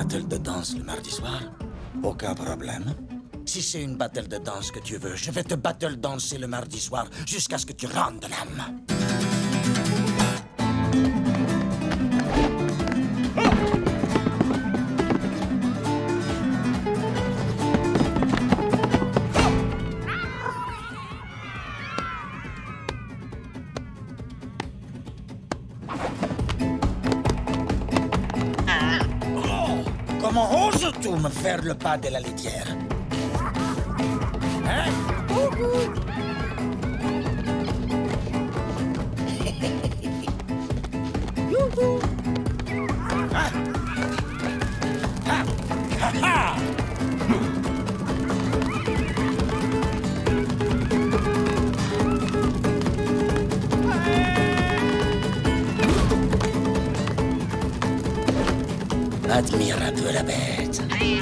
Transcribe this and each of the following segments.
battle de danse le mardi soir? Aucun problème. Si c'est une battle de danse que tu veux, je vais te battle danser le mardi soir jusqu'à ce que tu rentres de l'âme. Comment oses-tu me faire le pas de la litière? Hein? Youhou! Ah! Ah! Ah! Ah! Admire un peu la bête.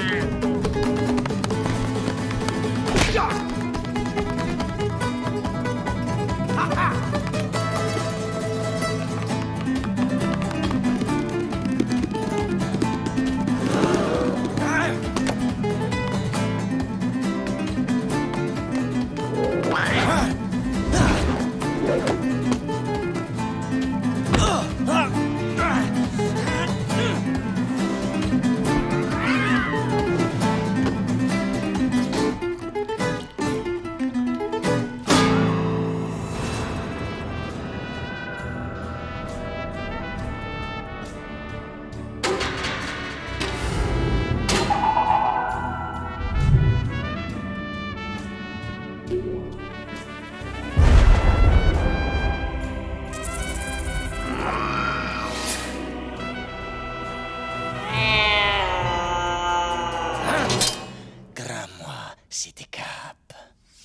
Grand-moi, c'est des capes.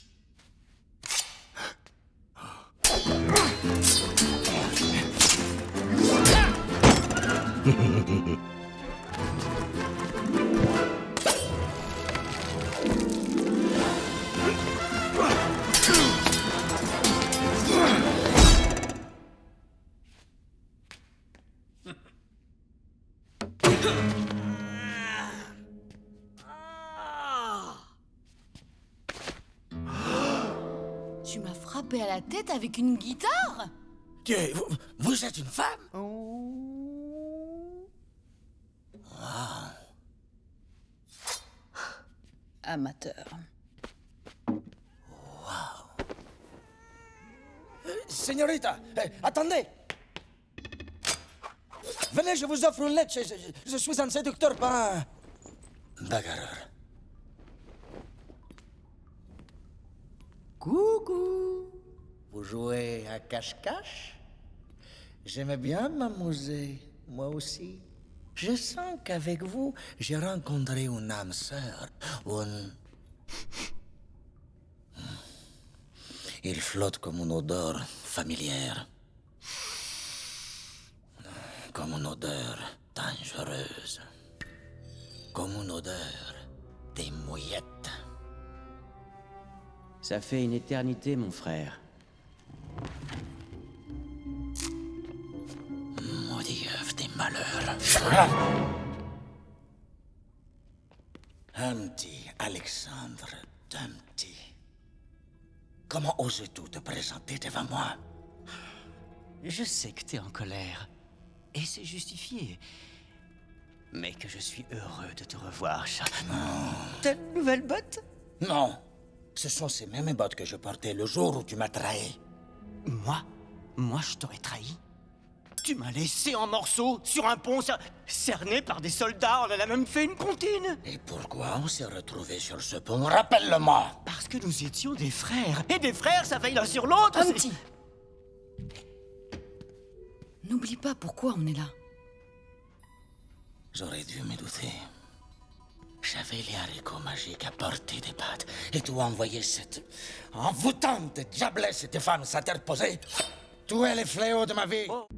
Tu m'as frappé à la tête avec une guitare? Vous êtes une femme? Oh. Wow. Amateur. Señorita, attendez! Venez, je vous offre une lettre. Je suis un séducteur, pas un bagarreur. Coucou! Vous jouez à cache-cache? J'aimais bien m'amuser, moi aussi. Je sens qu'avec vous, j'ai rencontré une âme sœur, une... Il flotte comme une odeur familière. Comme une odeur dangereuse. Comme une odeur des mouillettes. Ça fait une éternité, mon frère. Maudit œuf des malheurs. Humpty, Alexandre Dumpty. Comment oses-tu te présenter devant moi? Je sais que t'es en colère. Et c'est justifié. Mais que je suis heureux de te revoir, chat. T'as de nouvelles bottes? Non. Ce sont ces mêmes bottes que je portais le jour où tu m'as trahi. Moi? Moi, je t'aurais trahi? Tu m'as laissé en morceaux sur un pont cerné par des soldats. On en a même fait une comptine. Et pourquoi on s'est retrouvés sur ce pont? Rappelle-le-moi. Parce que nous étions des frères. Et des frères, ça veille l'un sur l'autre. Humpty! N'oublie pas pourquoi on est là. J'aurais dû me douter. J'avais les haricots magiques à portée des pattes. Et tu as envoyé cette envoûtante diablesse de femme s'interposer. Tu es le fléau de ma vie. Oh.